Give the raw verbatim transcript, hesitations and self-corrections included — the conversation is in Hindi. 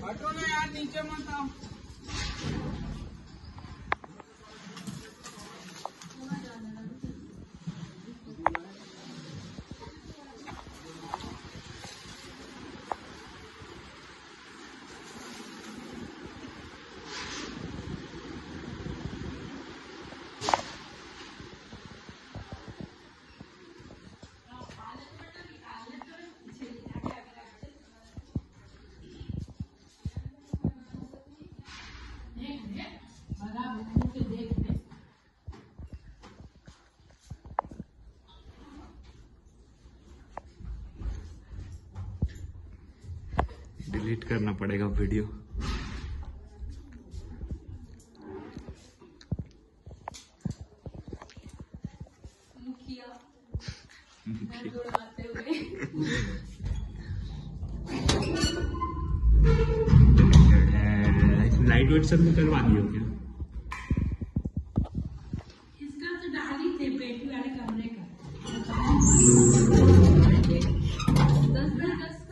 हटो ना यार, नीचे मत आओ। डिलीट करना पड़ेगा वीडियो। लाइट वेट सब करवा दियो क्या? इसका तो डाल ही थे पेटी वाले कमरे का। दस बाय दस